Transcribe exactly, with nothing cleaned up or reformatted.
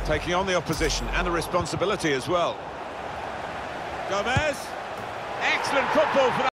Taking on the opposition and the responsibility as well. Gomez. Excellent football for that.